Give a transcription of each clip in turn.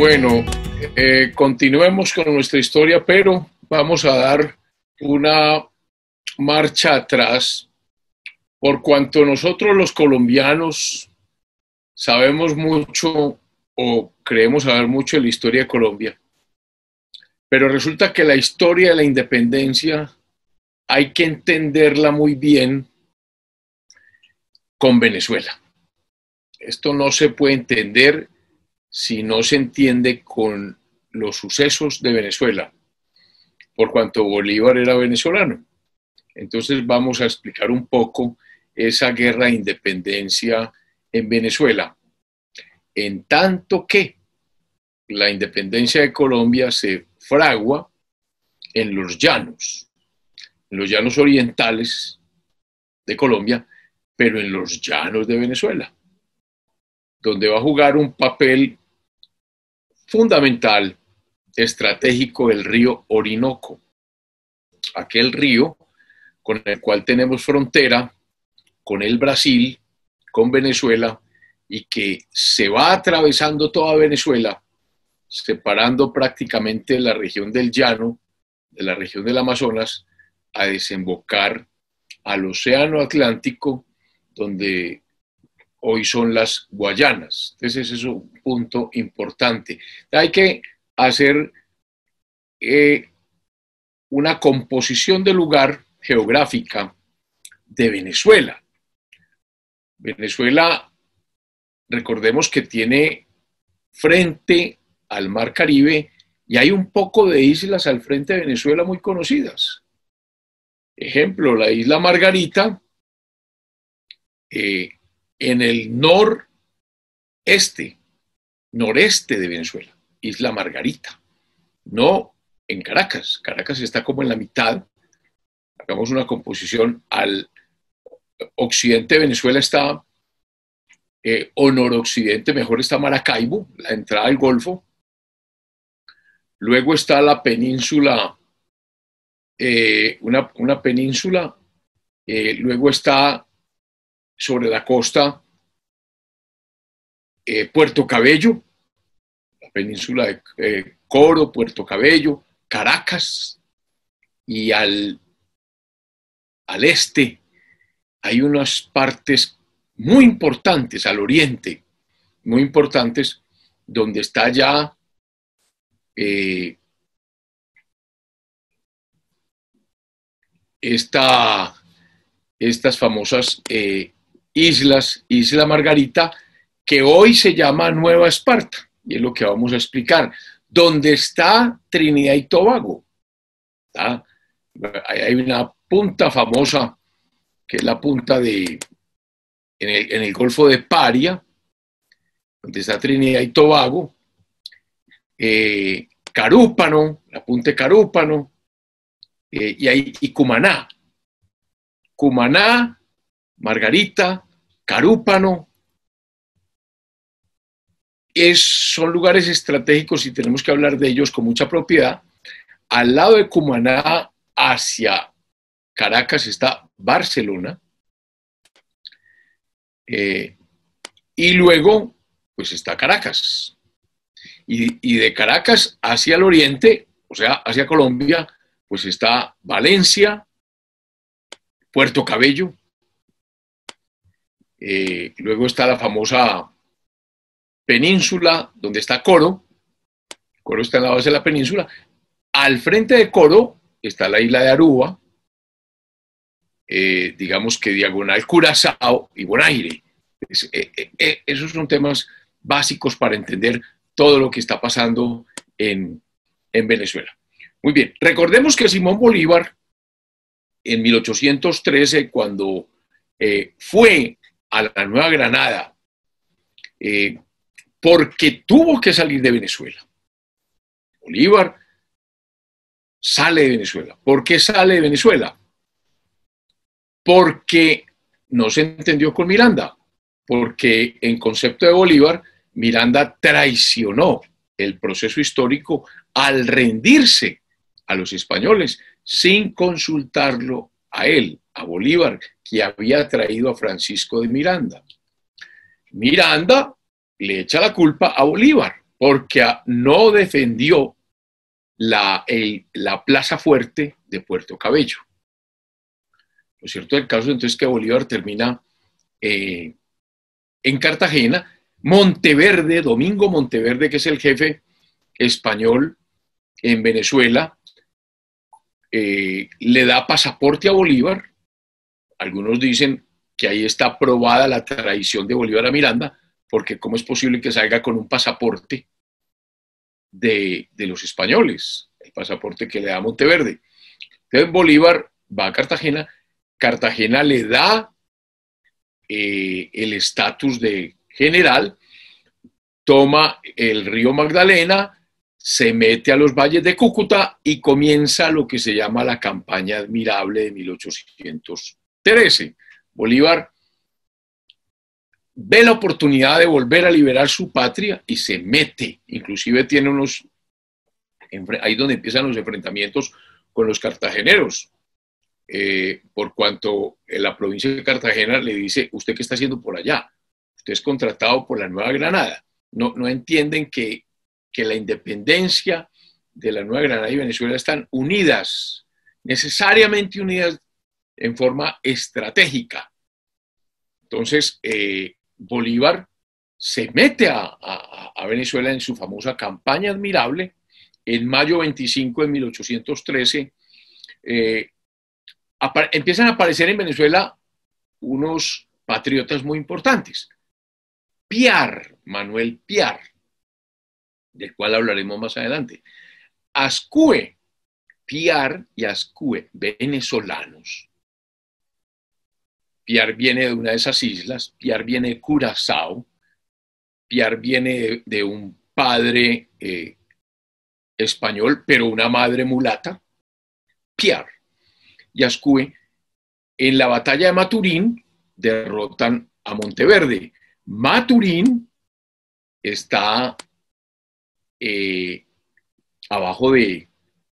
Bueno, continuemos con nuestra historia, pero vamos a dar una marcha atrás, por cuanto nosotros los colombianos sabemos mucho o creemos saber mucho de la historia de Colombia, pero resulta que la historia de la independencia hay que entenderla muy bien con Venezuela. Esto no se puede entender si no se entiende con los sucesos de Venezuela, por cuanto Bolívar era venezolano. Entonces vamos a explicar un poco esa guerra de independencia en Venezuela, en tanto que la independencia de Colombia se fragua en los llanos orientales de Colombia, pero en los llanos de Venezuela, donde va a jugar un papel fundamental, estratégico, el río Orinoco, aquel río con el cual tenemos frontera con el Brasil, con Venezuela, y que se va atravesando toda Venezuela, separando prácticamente la región del llano, de la región del Amazonas, a desembocar al Océano Atlántico, donde hoy son las Guayanas. Entonces ese es un punto importante. Hay que hacer una composición del lugar geográfica de Venezuela. Venezuela, recordemos que tiene frente al Mar Caribe y hay un poco de islas al frente de Venezuela muy conocidas. Ejemplo, la isla Margarita, en el noreste de Venezuela, Isla Margarita, no en Caracas. Caracas está como en la mitad. Hagamos una composición. Al occidente de Venezuela está, o noroccidente, mejor, está Maracaibo, la entrada al Golfo. Luego está la península, una península. Luego está sobre la costa Puerto Cabello, la península de Coro, Puerto Cabello, Caracas, y al este hay unas partes muy importantes, al oriente, muy importantes, donde está ya estas famosas Isla Margarita, que hoy se llama Nueva Esparta, y es lo que vamos a explicar, donde está Trinidad y Tobago. ¿Tá? Hay una punta famosa, que es la punta en el Golfo de Paria, donde está Trinidad y Tobago, Carúpano, la punta de Carúpano, y Cumaná. Cumaná, Margarita, Carúpano, son lugares estratégicos y tenemos que hablar de ellos con mucha propiedad. Al lado de Cumaná, hacia Caracas, está Barcelona, y luego pues está Caracas, y de Caracas hacia el oriente, o sea, hacia Colombia, pues está Valencia, Puerto Cabello, luego está la famosa península donde está Coro. Coro está en la base de la península. Al frente de Coro está la isla de Aruba, digamos que diagonal Curazao y Bonaire. Esos son temas básicos para entender todo lo que está pasando en Venezuela. Muy bien, recordemos que Simón Bolívar, en 1813, cuando fue a la Nueva Granada, porque tuvo que salir de Venezuela. Bolívar sale de Venezuela. ¿Por qué sale de Venezuela? Porque no se entendió con Miranda, porque en concepto de Bolívar, Miranda traicionó el proceso histórico al rendirse a los españoles sin consultarlo a él, a Bolívar, que había traído a Francisco de Miranda. Miranda le echa la culpa a Bolívar, porque no defendió la plaza fuerte de Puerto Cabello. Lo cierto del caso entonces que Bolívar termina en Cartagena. Monteverde, Domingo Monteverde, que es el jefe español en Venezuela, le da pasaporte a Bolívar. Algunos dicen que ahí está probada la traición de Bolívar a Miranda, porque ¿cómo es posible que salga con un pasaporte de los españoles? El pasaporte que le da Monteverde. Entonces Bolívar va a Cartagena, Cartagena le da el estatus de general, toma el río Magdalena, se mete a los valles de Cúcuta y comienza lo que se llama la campaña admirable de 1813. Bolívar ve la oportunidad de volver a liberar su patria y se mete, inclusive tiene unos, ahí donde empiezan los enfrentamientos con los cartageneros, por cuanto en la provincia de Cartagena le dice, ¿usted qué está haciendo por allá? Usted es contratado por la Nueva Granada. No entienden que la independencia de la Nueva Granada y Venezuela están unidas, necesariamente unidas en forma estratégica. Entonces, Bolívar se mete a Venezuela en su famosa campaña admirable. En mayo 25 de 1813 empiezan a aparecer en Venezuela unos patriotas muy importantes. Piar, Manuel Piar, del cual hablaremos más adelante. Ascue, Piar y Ascue, venezolanos. Piar viene de una de esas islas, Piar viene de Curazao, Piar viene de un padre español, pero una madre mulata. Piar y Ascue, en la batalla de Maturín, derrotan a Monteverde. Maturín está abajo de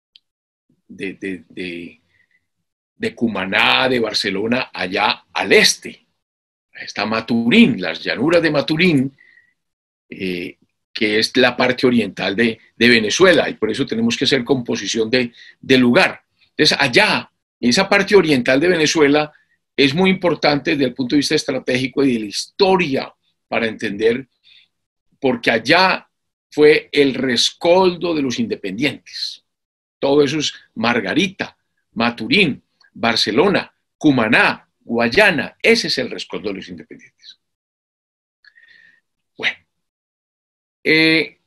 Cumaná, de Barcelona, allá al este. Está Maturín, las llanuras de Maturín, que es la parte oriental de Venezuela, y por eso tenemos que hacer composición de lugar. Entonces, allá, en esa parte oriental de Venezuela, es muy importante desde el punto de vista estratégico y de la historia para entender, porque allá fue el rescoldo de los independientes. Todo eso es Margarita, Maturín, Barcelona, Cumaná, Guayana. Ese es el rescoldo de los independientes. Bueno, en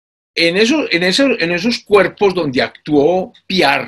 esos cuerpos donde actuó Piar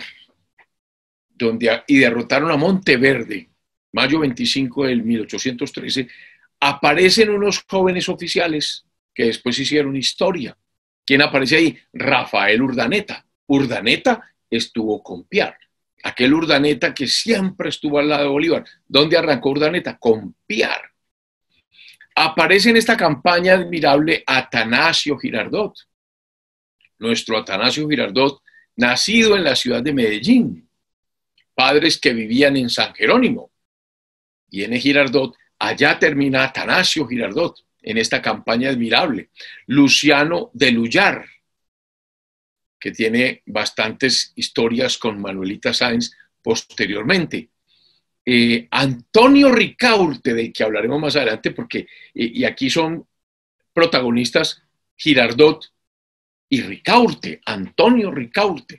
y derrotaron a Monteverde, mayo 25 de 1813, aparecen unos jóvenes oficiales que después hicieron historia. ¿Quién aparece ahí? Rafael Urdaneta. Urdaneta estuvo con Piar. Aquel Urdaneta que siempre estuvo al lado de Bolívar. ¿Dónde arrancó Urdaneta? Con Piar. Aparece en esta campaña admirable Atanasio Girardot. Nuestro Atanasio Girardot, nacido en la ciudad de Medellín. Padres que vivían en San Jerónimo. Viene Girardot, allá termina Atanasio Girardot en esta campaña admirable. Luciano de Luyar, que tiene bastantes historias con Manuelita Sáenz posteriormente. Antonio Ricaurte, del que hablaremos más adelante, porque y aquí son protagonistas Girardot y Ricaurte, Antonio Ricaurte.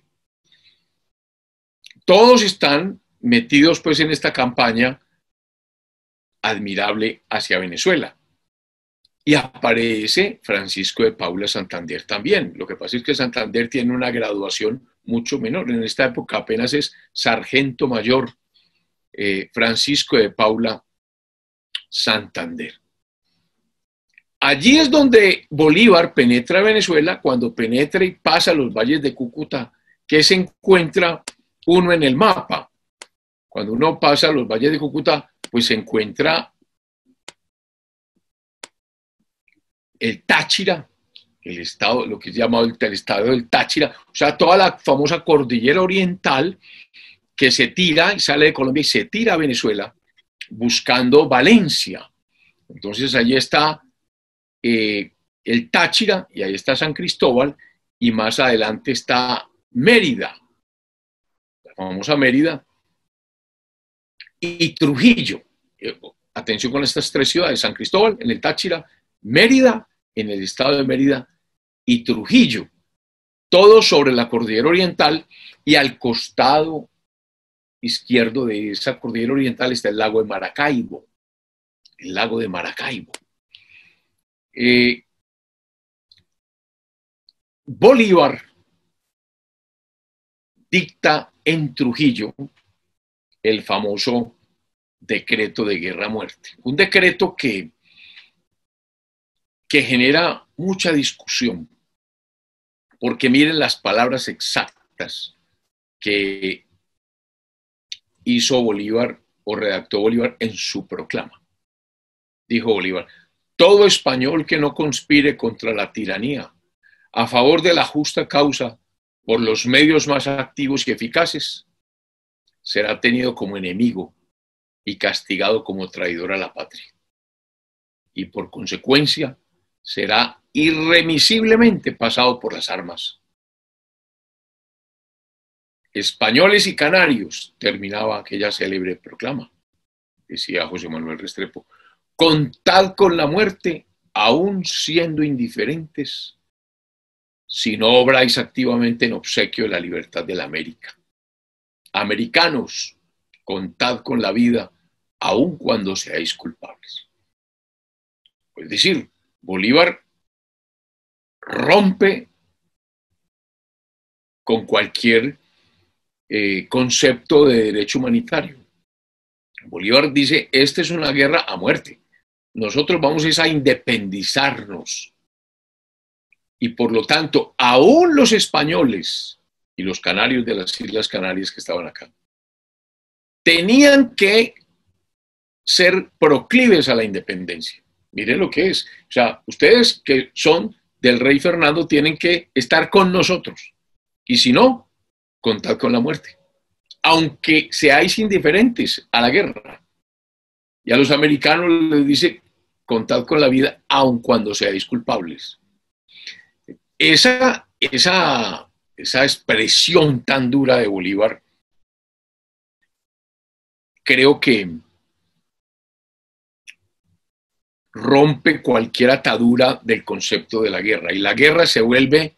Todos están metidos pues en esta campaña admirable hacia Venezuela. Y aparece Francisco de Paula Santander también. Lo que pasa es que Santander tiene una graduación mucho menor. En esta época apenas es sargento mayor, Francisco de Paula Santander. Allí es donde Bolívar penetra a Venezuela. Cuando penetra y pasa los valles de Cúcuta, que se encuentra uno en el mapa. Cuando uno pasa los valles de Cúcuta, pues se encuentra el Táchira, el estado, lo que es llamado el estado del Táchira, o sea, toda la famosa cordillera oriental que se tira y sale de Colombia y se tira a Venezuela buscando Valencia. Entonces allí está el Táchira, y ahí está San Cristóbal, y más adelante está Mérida, la famosa Mérida, y Trujillo. Atención con estas tres ciudades: San Cristóbal en el Táchira, Mérida en el estado de Mérida y Trujillo, todo sobre la cordillera oriental, y al costado izquierdo de esa cordillera oriental está el lago de Maracaibo, el lago de Maracaibo. Bolívar dicta en Trujillo el famoso decreto de guerra-muerte, un decreto que genera mucha discusión, porque miren las palabras exactas que hizo Bolívar o redactó Bolívar en su proclama. Dijo Bolívar: todo español que no conspire contra la tiranía a favor de la justa causa por los medios más activos y eficaces será tenido como enemigo y castigado como traidor a la patria, y por consecuencia será irremisiblemente pasado por las armas. Españoles y canarios, terminaba aquella célebre proclama, decía José Manuel Restrepo, contad con la muerte, aun siendo indiferentes, si no obráis activamente en obsequio de la libertad de la América. Americanos, contad con la vida, aun cuando seáis culpables. Es decir, Bolívar rompe con cualquier concepto de derecho humanitario. Bolívar dice: esta es una guerra a muerte. Nosotros vamos a independizarnos. Y por lo tanto, aún los españoles y los canarios de las Islas Canarias que estaban acá tenían que ser proclives a la independencia. Miren lo que es. O sea, ustedes que son del rey Fernando tienen que estar con nosotros. Y si no, contad con la muerte. Aunque seáis indiferentes a la guerra. Y a los americanos les dice: contad con la vida, aun cuando seáis culpables. Esa expresión tan dura de Bolívar, creo que rompe cualquier atadura del concepto de la guerra, y la guerra se vuelve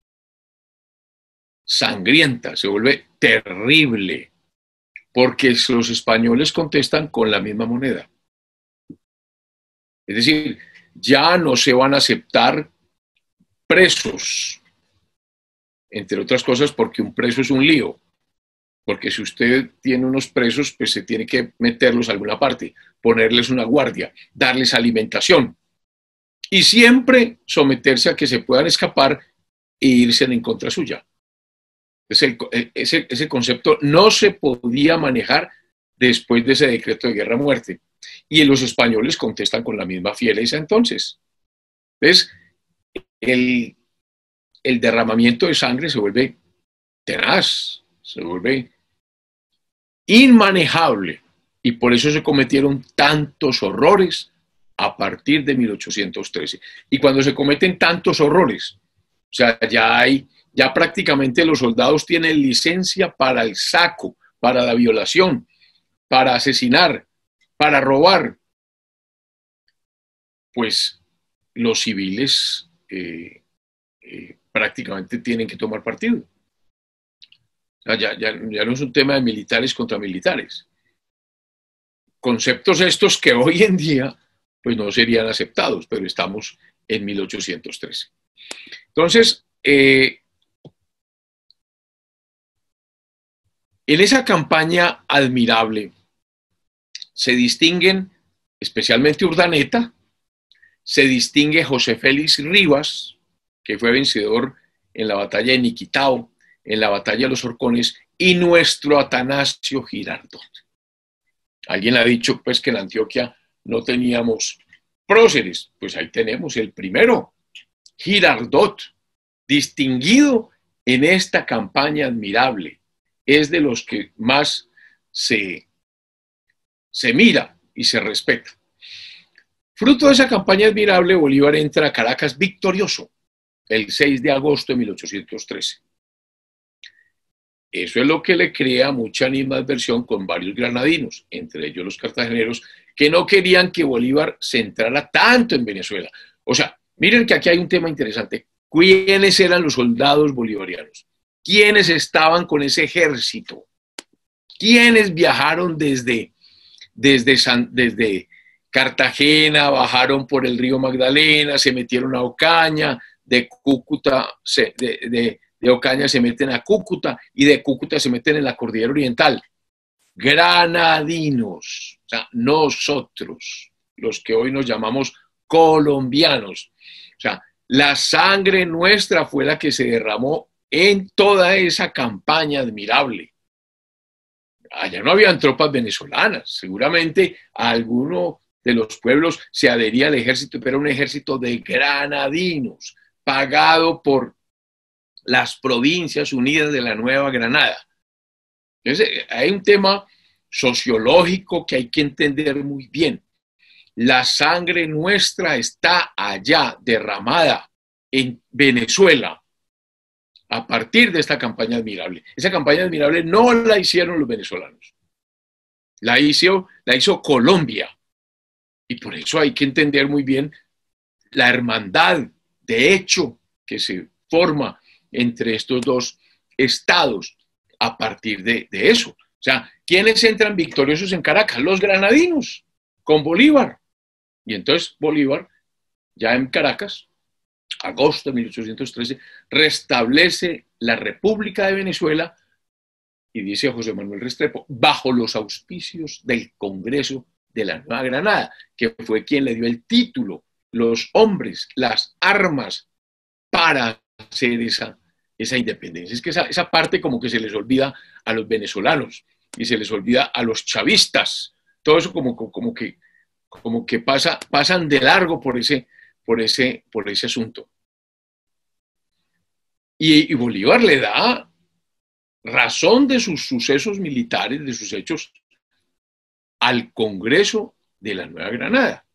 sangrienta, se vuelve terrible, porque los españoles contestan con la misma moneda. Es decir, ya no se van a aceptar presos, entre otras cosas porque un preso es un lío, porque si usted tiene unos presos, pues se tiene que meterlos a alguna parte, ponerles una guardia, darles alimentación y siempre someterse a que se puedan escapar e irse en contra suya. Ese concepto no se podía manejar después de ese decreto de guerra-muerte, y los españoles contestan con la misma fiereza entonces. Entonces, el derramamiento de sangre se vuelve tenaz, se vuelve inmanejable, y por eso se cometieron tantos horrores a partir de 1813. Y cuando se cometen tantos horrores, o sea, ya prácticamente los soldados tienen licencia para el saco, para la violación, para asesinar, para robar, pues los civiles prácticamente tienen que tomar partido. Ya no es un tema de militares contra militares. Conceptos estos que hoy en día pues no serían aceptados, pero estamos en 1813. Entonces, en esa campaña admirable se distinguen especialmente Urdaneta, se distingue José Félix Rivas, que fue vencedor en la batalla de Niquitao, en la batalla de los Horcones, y nuestro Atanasio Girardot. Alguien ha dicho pues que en Antioquia no teníamos próceres, pues ahí tenemos el primero, Girardot, distinguido en esta campaña admirable, es de los que más se mira y se respeta. Fruto de esa campaña admirable, Bolívar entra a Caracas victorioso el 6 de agosto de 1813. Eso es lo que le crea mucha animadversión con varios granadinos, entre ellos los cartageneros, que no querían que Bolívar se entrara tanto en Venezuela. O sea, miren que aquí hay un tema interesante. ¿Quiénes eran los soldados bolivarianos? ¿Quiénes estaban con ese ejército? ¿Quiénes viajaron desde Cartagena, bajaron por el río Magdalena, se metieron a Ocaña, de Cúcuta, de Ocaña se meten a Cúcuta y de Cúcuta se meten en la cordillera oriental? Granadinos, o sea, nosotros, los que hoy nos llamamos colombianos. O sea, la sangre nuestra fue la que se derramó en toda esa campaña admirable. Allá no habían tropas venezolanas, seguramente a alguno de los pueblos se adhería al ejército, pero era un ejército de granadinos, pagado por las Provincias Unidas de la Nueva Granada. Entonces, hay un tema sociológico que hay que entender muy bien. La sangre nuestra está allá, derramada en Venezuela, a partir de esta campaña admirable. Esa campaña admirable no la hicieron los venezolanos, la hizo Colombia. Y por eso hay que entender muy bien la hermandad de hecho que se forma entre estos dos estados a partir de eso. O sea, ¿quiénes entran victoriosos en Caracas? Los granadinos, con Bolívar. Y entonces Bolívar, ya en Caracas, agosto de 1813, restablece la República de Venezuela y dice a José Manuel Restrepo, bajo los auspicios del Congreso de la Nueva Granada, que fue quien le dio el título, los hombres, las armas para hacer esa independencia. Es que esa parte como que se les olvida a los venezolanos y se les olvida a los chavistas. Todo eso como que pasan de largo por ese asunto. Y Bolívar le da razón de sus sucesos militares, de sus hechos, al Congreso de la Nueva Granada.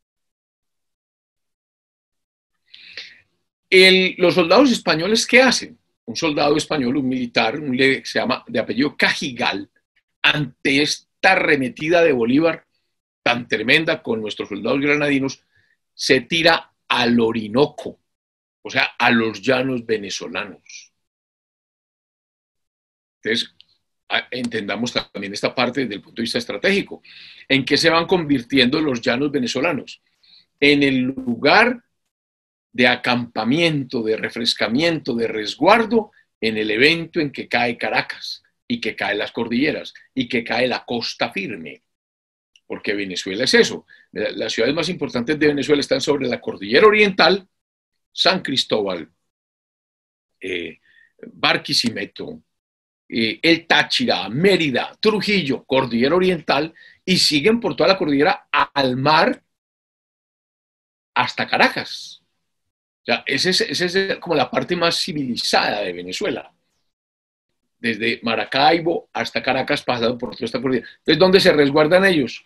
Los soldados españoles, ¿qué hacen? Un soldado español, un militar, se llama de apellido Cajigal, ante esta arremetida de Bolívar tan tremenda con nuestros soldados granadinos, se tira al Orinoco, o sea, a los llanos venezolanos. Entonces, entendamos también esta parte desde el punto de vista estratégico. ¿En qué se van convirtiendo los llanos venezolanos? En el lugar de acampamiento, de refrescamiento, de resguardo en el evento en que cae Caracas y que caen las cordilleras y que cae la costa firme. Porque Venezuela es eso. Las ciudades más importantes de Venezuela están sobre la cordillera oriental, San Cristóbal, Barquisimeto, el Táchira, Mérida, Trujillo, cordillera oriental, y siguen por toda la cordillera al mar hasta Caracas. O sea, esa es como la parte más civilizada de Venezuela. Desde Maracaibo hasta Caracas, pasando por toda esta cordillera. Entonces, ¿dónde se resguardan ellos?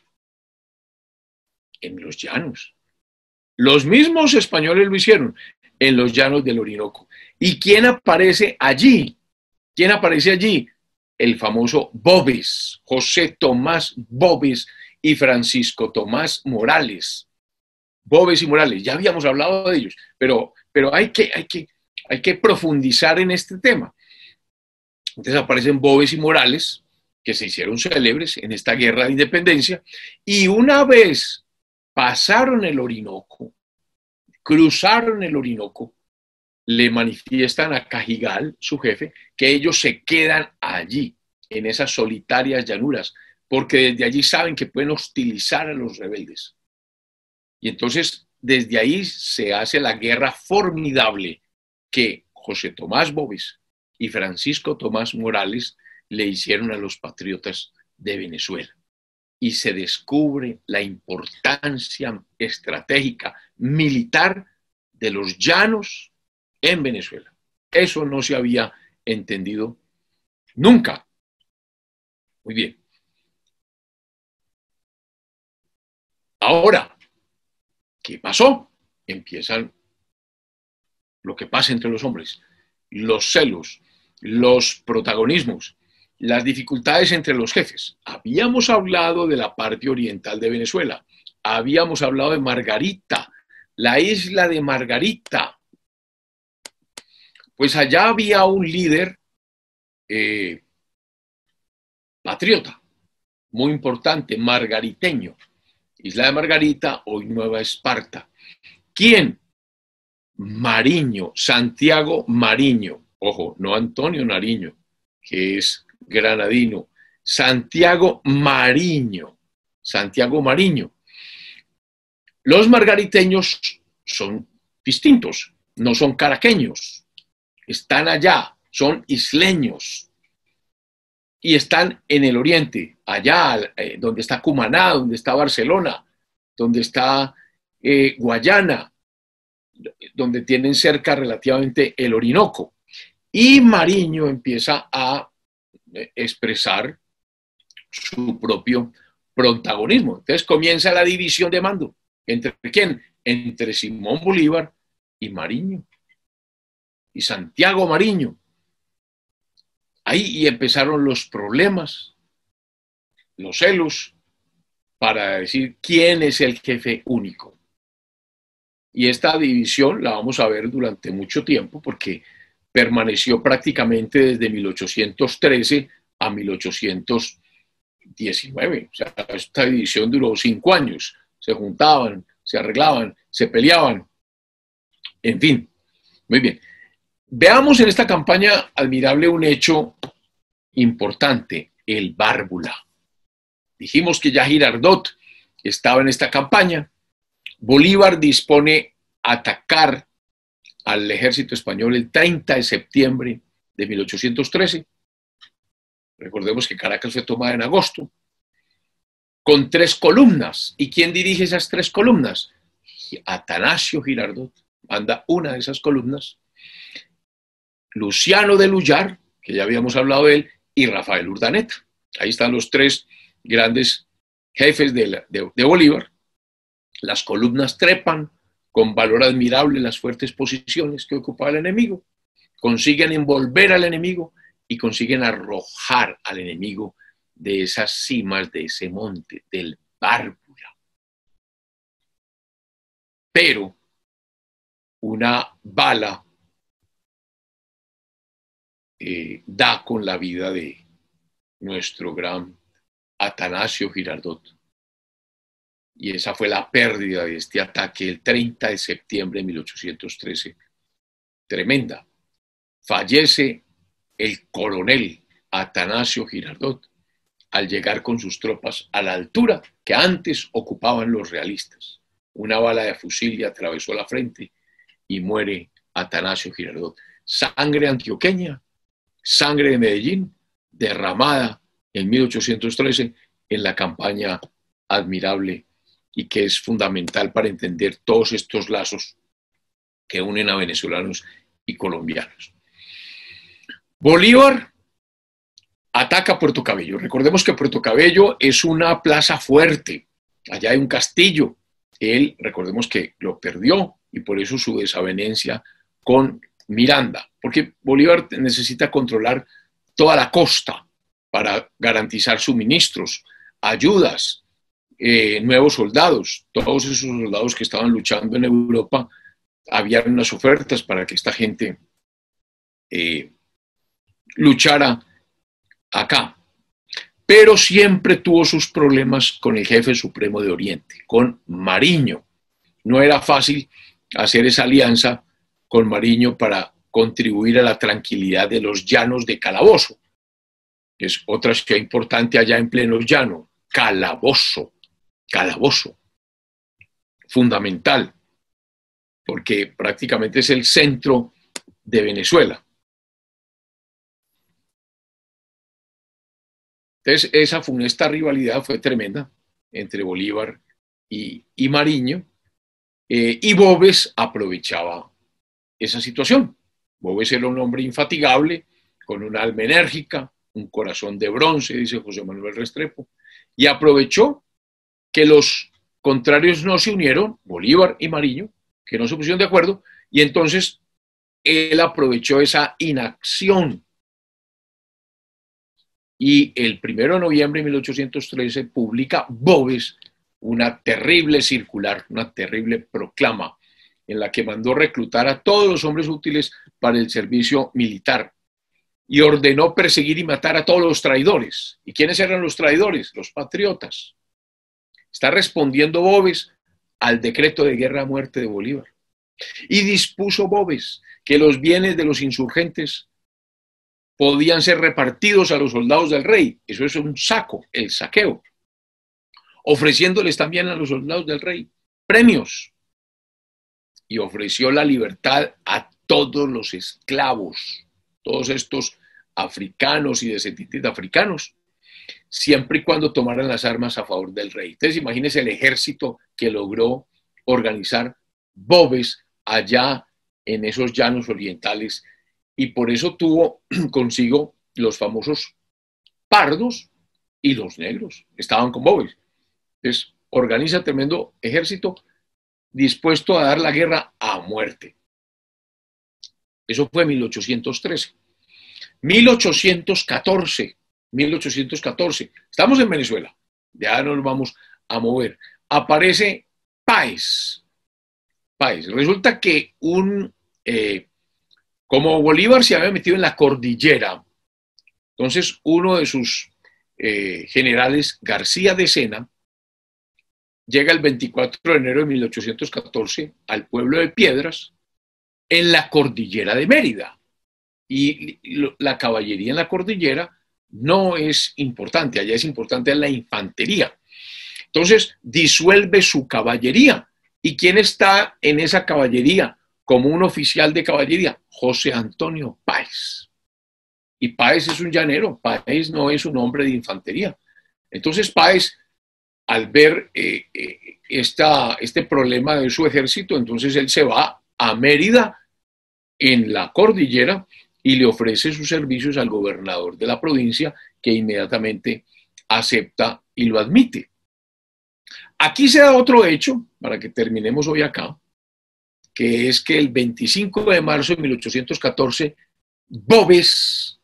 En los llanos. Los mismos españoles lo hicieron, en los llanos del Orinoco. ¿Y quién aparece allí? ¿Quién aparece allí? El famoso Boves, José Tomás Boves y Francisco Tomás Morales. Boves y Morales, ya habíamos hablado de ellos, pero hay que profundizar en este tema. Entonces aparecen Boves y Morales, que se hicieron célebres en esta guerra de independencia, y una vez pasaron el Orinoco, cruzaron el Orinoco, le manifiestan a Cajigal, su jefe, que ellos se quedan allí, en esas solitarias llanuras, porque desde allí saben que pueden hostilizar a los rebeldes. Y entonces, desde ahí se hace la guerra formidable que José Tomás Boves y Francisco Tomás Morales le hicieron a los patriotas de Venezuela. Y se descubre la importancia estratégica militar de los llanos en Venezuela. Eso no se había entendido nunca. Muy bien. Ahora, ¿Qué pasó? Empiezan lo que pasa entre los hombres, los celos, los protagonismos, las dificultades entre los jefes. Habíamos hablado de la parte oriental de Venezuela, habíamos hablado de Margarita, la isla de Margarita. Pues allá había un líder patriota, muy importante, margariteño. Isla de Margarita, hoy Nueva Esparta. ¿Quién? Mariño, Santiago Mariño. Ojo, no Antonio Nariño, que es granadino. Santiago Mariño. Santiago Mariño. Los margariteños son distintos, no son caraqueños. Están allá, son isleños. Y están en el oriente, allá donde está Cumaná, donde está Barcelona, donde está Guayana, donde tienen cerca relativamente el Orinoco. Y Mariño empieza a expresar su propio protagonismo. Entonces comienza la división de mando. ¿Entre quién? Entre Simón Bolívar y Mariño. Y Santiago Mariño. Ahí empezaron los problemas, los celos, para decir quién es el jefe único. Y esta división la vamos a ver durante mucho tiempo porque permaneció prácticamente desde 1813 a 1819. O sea, esta división duró 5 años. Se juntaban, se arreglaban, se peleaban. En fin, muy bien. Veamos en esta campaña admirable un hecho importante, el Bárbula. Dijimos que ya Girardot estaba en esta campaña. Bolívar dispone a atacar al ejército español el 30 de septiembre de 1813. Recordemos que Caracas fue tomada en agosto, con 3 columnas. ¿Y quién dirige esas 3 columnas? Atanasio Girardot manda una de esas columnas. Luciano de Luyar, que ya habíamos hablado de él, y Rafael Urdaneta. Ahí están los 3 grandes jefes de Bolívar. Las columnas trepan con valor admirable las fuertes posiciones que ocupaba el enemigo. Consiguen envolver al enemigo y consiguen arrojar al enemigo de esas cimas, de ese monte, del Bárbula. Pero una bala da con la vida de nuestro gran Atanasio Girardot. Y esa fue la pérdida de este ataque el 30 de septiembre de 1813. Tremenda. Fallece el coronel Atanasio Girardot al llegar con sus tropas a la altura que antes ocupaban los realistas. Una bala de fusil le atravesó la frente y muere Atanasio Girardot. Sangre antioqueña, sangre de Medellín, derramada en 1813 en la campaña admirable y que es fundamental para entender todos estos lazos que unen a venezolanos y colombianos. Bolívar ataca Puerto Cabello. Recordemos que Puerto Cabello es una plaza fuerte. Allá hay un castillo. Él, recordemos que lo perdió y por eso su desavenencia con Miranda, porque Bolívar necesita controlar toda la costa para garantizar suministros, ayudas, nuevos soldados. Todos esos soldados que estaban luchando en Europa, había unas ofertas para que esta gente luchara acá. Pero siempre tuvo sus problemas con el jefe supremo de Oriente, con Mariño. No era fácil hacer esa alianza con Mariño para contribuir a la tranquilidad de los llanos de Calabozo. Es otra ciudad importante allá en pleno llano. Calabozo. Calabozo. Fundamental, porque prácticamente es el centro de Venezuela. Entonces, esa funesta rivalidad fue tremenda entre Bolívar y Mariño, y Boves aprovechaba esa situación. Boves era un hombre infatigable, con un alma enérgica, un corazón de bronce, dice José Manuel Restrepo, y aprovechó que los contrarios no se unieron, Bolívar y Mariño, que no se pusieron de acuerdo, y entonces él aprovechó esa inacción. Y el 1 de noviembre de 1813 publica Boves una terrible circular, una terrible proclama, en la que mandó reclutar a todos los hombres útiles para el servicio militar y ordenó perseguir y matar a todos los traidores. ¿Y quiénes eran los traidores? Los patriotas. Está respondiendo Boves al decreto de guerra a muerte de Bolívar. Y dispuso Boves que los bienes de los insurgentes podían ser repartidos a los soldados del rey. Eso es un saco, el saqueo. Ofreciéndoles también a los soldados del rey premios. Y ofreció la libertad a todos los esclavos, todos estos africanos y descendientes de africanos, siempre y cuando tomaran las armas a favor del rey. Entonces, imagínense el ejército que logró organizar Boves allá en esos llanos orientales, y por eso tuvo consigo los famosos pardos y los negros, estaban con Boves. Entonces, organiza tremendo ejército dispuesto a dar la guerra a muerte. Eso fue en 1813. 1814, estamos en Venezuela, ya nos vamos a mover. Aparece Páez. Resulta que como Bolívar se había metido en la cordillera, entonces uno de sus generales, García de Sena, llega el 24 de enero de 1814 al pueblo de Piedras, en la cordillera de Mérida. Y la caballería en la cordillera no es importante, allá es importante la infantería. Entonces disuelve su caballería. ¿Y quién está en esa caballería como un oficial de caballería? José Antonio Páez. Y Páez es un llanero, Páez no es un hombre de infantería. Entonces Páez, al ver este problema de su ejército, entonces él se va a Mérida, en la cordillera, y le ofrece sus servicios al gobernador de la provincia, que inmediatamente acepta y lo admite. Aquí se da otro hecho, para que terminemos hoy acá, que es que el 25 de marzo de 1814, Boves,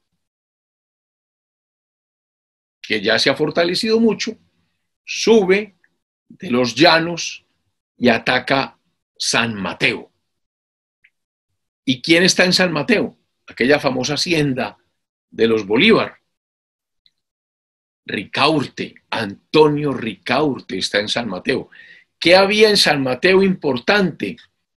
que ya se ha fortalecido mucho, sube de los llanos y ataca San Mateo. ¿Y quién está en San Mateo? Aquella famosa hacienda de los Bolívar. Ricaurte, Antonio Ricaurte está en San Mateo. ¿Qué había en San Mateo importante?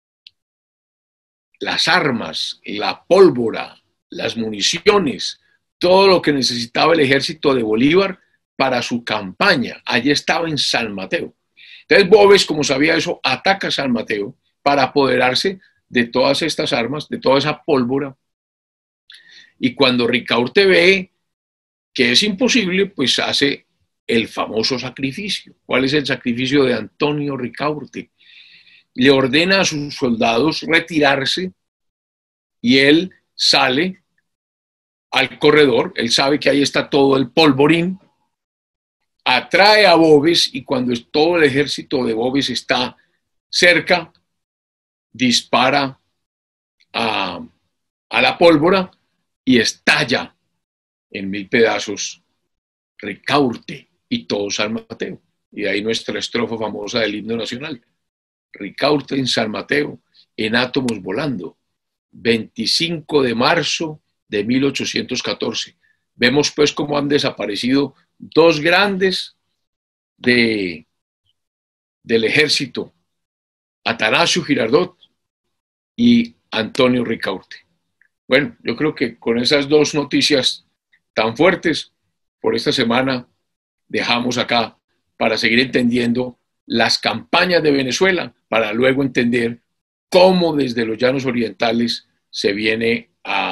Las armas, la pólvora, las municiones, todo lo que necesitaba el ejército de Bolívar para su campaña. Allí estaba en San Mateo. Entonces Boves, como sabía eso, ataca a San Mateo para apoderarse de todas estas armas, de toda esa pólvora. Y cuando Ricaurte ve que es imposible, pues hace el famoso sacrificio. ¿Cuál es el sacrificio de Antonio Ricaurte? Le ordena a sus soldados retirarse y él sale al corredor, él sabe que ahí está todo el polvorín, atrae a Boves, y cuando todo el ejército de Boves está cerca, dispara a la pólvora y estalla en 1000 pedazos Ricaurte y todo San Mateo. Y de ahí nuestra estrofa famosa del himno nacional. Ricaurte en San Mateo, en átomos volando. 25 de marzo de 1814. Vemos pues cómo han desaparecido dos grandes del ejército, Atanasio Girardot y Antonio Ricaurte. Bueno, yo creo que con esas dos noticias tan fuertes por esta semana dejamos acá, para seguir entendiendo las campañas de Venezuela, para luego entender cómo desde los llanos orientales se viene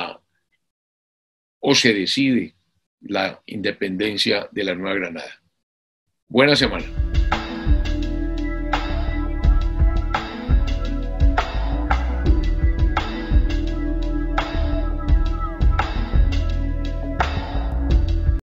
o se decide la independencia de la Nueva Granada. Buena semana.